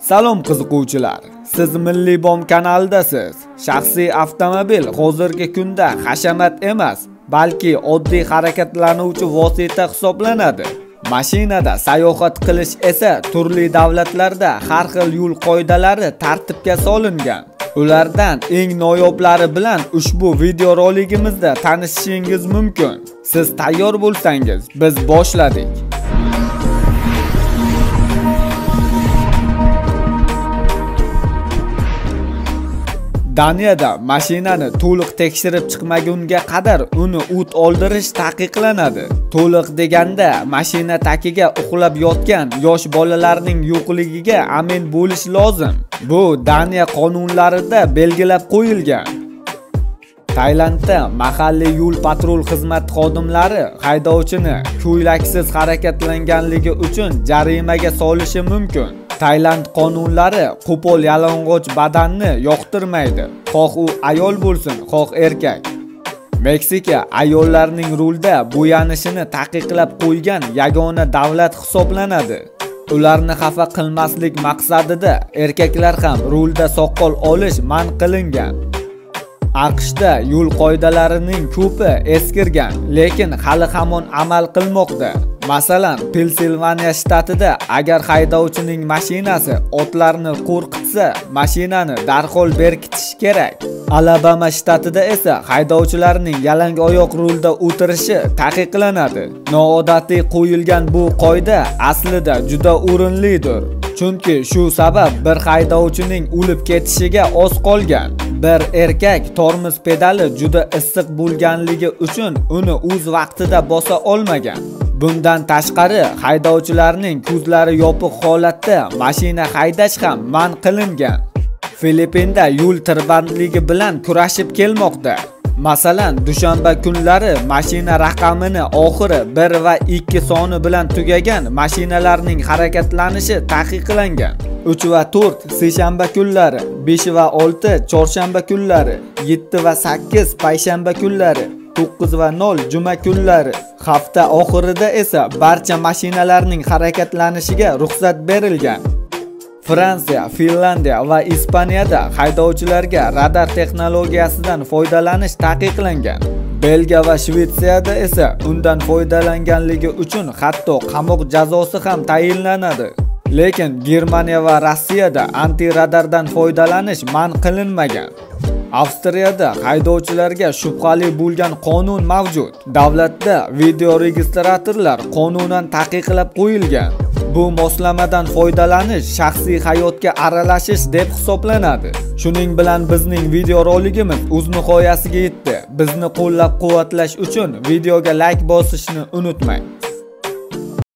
Salom qiziquvchilar, siz Milliy Bom kanalidasiz. Shaxsiy avtomobil hozirgi kunda hashamat emas, balki oddiy harakatlanuvchi vosita hisoblanadi. Mashinada sayohat qilish esa turli davlatlarda har xil yo'l qoidalari tartibga solingan. Ulardan eng noyoblari bilan ushbu videoroligimizda tanishishingiz mumkin. Siz tayyor bo'lsangiz, biz boshladik. Daniyada mashinani to'liq tekshirib chiqmagunga qadar uni o't oldirish taqiqlanadi. To'liq deganda mashina tagiga uxlab yotgan yosh bolalarning yo'qligiga amin bo'lish lozim. Bu Daniya qonunlarida belgilab qo'yilgan. Tailandda mahalliy yo'l patrul xizmat xodimlari haydovchini ko'ylaksiz harakatlanganligi uchun jarimaga solishi mumkin. Tailand qonunlari qo'pol yalang'och badanni yoqtirmaydi, xoh u ayol bo'lsin, xoh erkak. Meksika ayollarning rulda bo'yanishini taqiqlab qo'ygan yagona davlat hisoblanadi. Ularni xafa qilmaslik maqsadida erkaklar ham rulda soqol olish man qilingan. AQShda yo'l qoidalarining ko'pi eskirgan, lekin hali hamon amal qilmoqda. Masalan, Pensilvaniya shtatida agar haydovchining mashinasi otlarni qo'rqitsa, mashinani darhol berkitish kerak. Alabama shtatida esa haydovchilarning yalang oyoq rulda o'tirishi taqiqlanadi. Noodatiy qo'yilgan bu qoida aslida juda o'rinlidir. Chunki shu sabab bir haydovchining o'lib ketishiga oz qolgan. Bir erkak tormoz pedali juda issiq bo'lganligi uchun uni o'z vaqtida bosa olmagan. Bundan tashqari, haydovchilarning ko'zlari yopiq holatda mashina haydash ham man qilingan. Filippinda yo'l tirbandligi bilan kurashib kelmoqda. Masalan, dushanba kunlari mashina raqamini oxiri 1 va 2 soni bilan tugagan mashinalarning harakatlanishi taqiqlangan. 3 va 4 seshanba kunlari, 5 va 6 chorshanba kunlari, 7 va 8 payshanba kunlari, 9 va 0 juma kunlari. Hafta oxirida esa barcha mashinalarning harakatlanishiga ruxsat berilgan. Fransiya, Finlandiya va Ispaniyada haydovchilarga radar texnologiyasidan foydalanish taqiqlangan. Belgiya va Shvetsiyada esa undan foydalanganligi uchun hatto qamoq jazosi ham tayinlanadi. Lekin Germaniya va Rossiyada anti-radardan foydalanish man qilinmagan. Avstriyada haydovchilarga shubhali bo'lgan qonun mavjud. Davlatda video registratorlar qonunan taqiqlab qo'yilgan. Bu moslamadan foydalanish shaxsiy hayotga aralashish deb hisoblanadi. Shuning bilan bizning videoroligimiz o'z nihoyasiga yetdi. Bizni qo'llab-quvvatlash uchun videoga like bosishni unutmang.